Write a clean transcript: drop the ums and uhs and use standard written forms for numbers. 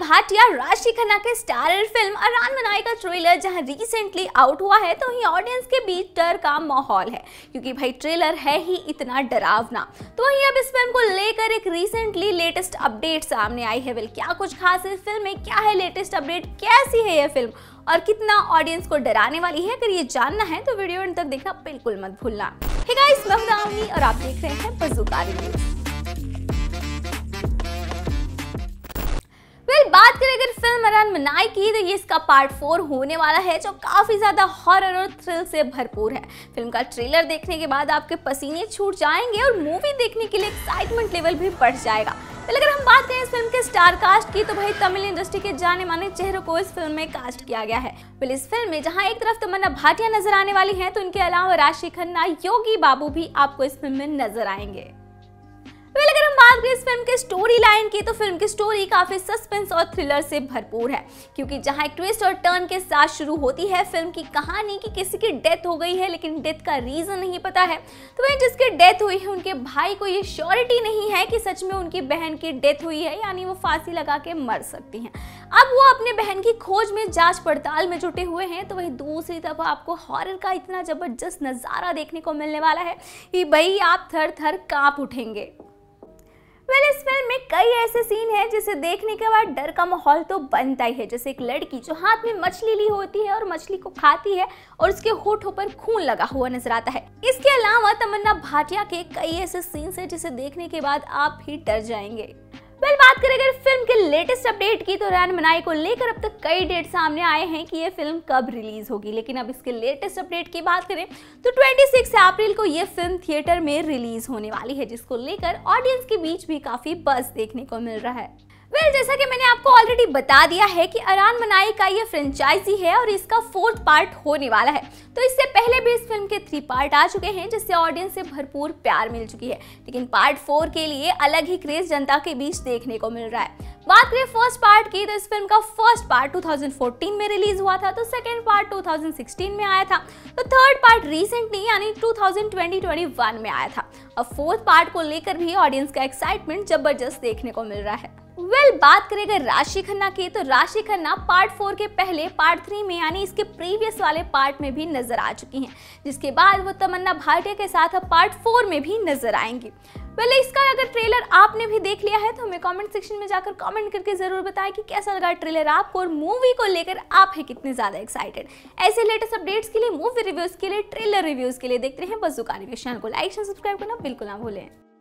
भाटिया राशि खन्ना के starrer film अरमान मनाई का ट्रेलर जहां रिसेंटली आउट हुआ है तो वहीं ऑडियंस के बीच डर का माहौल है, क्योंकि भाई ट्रेलर है ही इतना डरावना। तो वहीं अब इस फिल्म को लेकर एक रिसेंटली लेटेस्ट अपडेट सामने आई है। क्या कुछ खास है इस फिल्म में, क्या है लेटेस्ट अपडेट, कैसी है यह फिल्म और कितना ऑडियंस को डराने वाली है, अगर ये जानना है तो वीडियो अंत तक देखना बिल्कुल मत भूलना। हे गाइस, मैं हूं दामिनी और आप देख रहे हैं बज़ूका रिव्यूज। बात करें अगर फिल्म अरमान मनाई की तो ये इसका पार्ट 4 होने वाला है, जो काफी ज्यादा हॉरर और थ्रिल से भरपूर है। फिल्म का ट्रेलर देखने के बाद आपके पसीने छूट जाएंगे और मूवी देखने के लिए एक्साइटमेंट लेवल भी बढ़ जाएगा। पहले अगर हम बात करें इस फिल्म के स्टार कास्ट की तो भाई तमिल इंडस्ट्री के जाने माने चेहरों को इस फिल्म में कास्ट किया गया है। इस फिल्म में जहां एक तरफ तमन्ना भाटिया नजर आने वाली है तो इनके अलावा राशि खन्ना, योगी बाबू भी आपको इस फिल्म में नजर आएंगे। अगर हम बात करें इस फिल्म के स्टोरी लाइन की तो फिल्म की स्टोरी काफी सस्पेंस और थ्रिलर से भरपूर है, क्योंकि जहां एक ट्विस्ट और टर्न के साथ शुरू होती है फिल्म की कहानी कि किसी की डेथ हो गई है लेकिन डेथ का रीजन नहीं पता है। तो वहीं जिसकी डेथ हुई है उनके भाई को ये श्योरिटी नहीं है कि सच में उनकी बहन की डेथ हुई है, यानी वो फांसी लगा के मर सकती हैं। अब वो अपने बहन की खोज में जांच पड़ताल में जुटे हुए हैं। तो वहीं दूसरी तरफ आपको हॉरर का इतना जबरदस्त नजारा देखने को मिलने वाला है कि भाई आप थर थर कांप उठेंगे। इस फिल्म में कई ऐसे सीन हैं जिसे देखने के बाद डर का माहौल तो बनता ही है, जैसे एक लड़की जो हाथ में मछली ली होती है और मछली को खाती है और उसके होठों पर खून लगा हुआ नजर आता है। इसके अलावा तमन्ना भाटिया के कई ऐसे सीन्स हैं जिसे देखने के बाद आप भी डर जाएंगे। बात करें अगर फिल्म के लेटेस्ट अपडेट की तो अरमान मनाई को लेकर अब तक कई डेट सामने आए हैं कि ये फिल्म कब रिलीज होगी, लेकिन अब इसके लेटेस्ट अपडेट की बात करें तो 26 अप्रैल को ये फिल्म थिएटर में रिलीज होने वाली है, जिसको लेकर ऑडियंस के बीच भी काफी बज़ देखने को मिल रहा है। जैसा कि मैंने आपको ऑलरेडी बता दिया है कि अरमान मनाई का ये फ्रेंचाइजी है और इसका 4th पार्ट होने वाला है। तो इससे पहले भी इस फिल्म के 3 पार्ट आ चुके हैं, जिससे ऑडियंस से भरपूर प्यार मिल चुकी है, लेकिन पार्ट 4 के लिए अलग ही क्रेज जनता के बीच देखने को मिल रहा है। बात करें फर्स्ट पार्ट की तो इस फिल्म का फर्स्ट पार्ट 2014 में रिलीज हुआ था, तो सेकेंड पार्ट 2016 में आया था, तो थर्ड पार्ट रिसेंटली यानी 2021 में आया था। अब 4th पार्ट को लेकर भी ऑडियंस का एक्साइटमेंट जबरदस्त देखने को मिल रहा है। बात करें अगर राशि खन्ना की तो राशि खन्ना पार्ट 4 के पहले पार्ट 3 में यानी इसके प्रीवियस वाले पार्ट में भी नजर आ चुकी हैं, जिसके बाद वो तमन्ना भाटिया के साथ अब पार्ट 4 में भी नजर आएंगी। इसका अगर ट्रेलर आपने भी देख लिया है तो हमें कमेंट सेक्शन में जाकर कमेंट करके जरूर बताएं कि कैसा लगा ट्रेलर आपको और मूवी को लेकर आप हैं कितने ज्यादा एक्साइटेड। ऐसे लेटेस्ट अपडेट्स के लिए, मूवी रिव्यूज के लिए, ट्रेलर रिव्यूज के लिए देखते हैं बज़ूका रिव्यूज। चैनल को लाइक और सब्सक्राइब करना बिल्कुल ना भूलें।